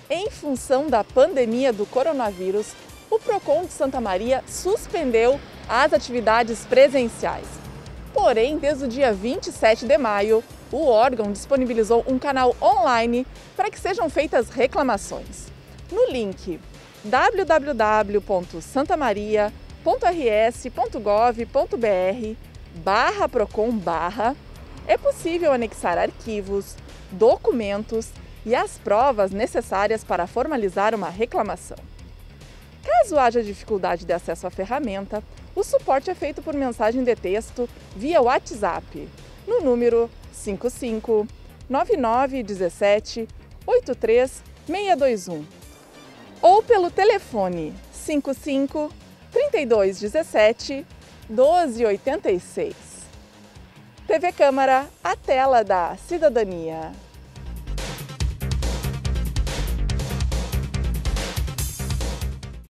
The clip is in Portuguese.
Em função da pandemia do coronavírus, o Procon de Santa Maria suspendeu as atividades presenciais. Porém, desde o dia 27 de maio, o órgão disponibilizou um canal online para que sejam feitas reclamações. No link www.santamaria.rs.gov.br/procon/ é possível anexar arquivos, documentos e as provas necessárias para formalizar uma reclamação. Caso haja dificuldade de acesso à ferramenta, o suporte é feito por mensagem de texto via WhatsApp, no número 55 9917 83621 ou pelo telefone 55 3217 1286. TV Câmara, a tela da cidadania.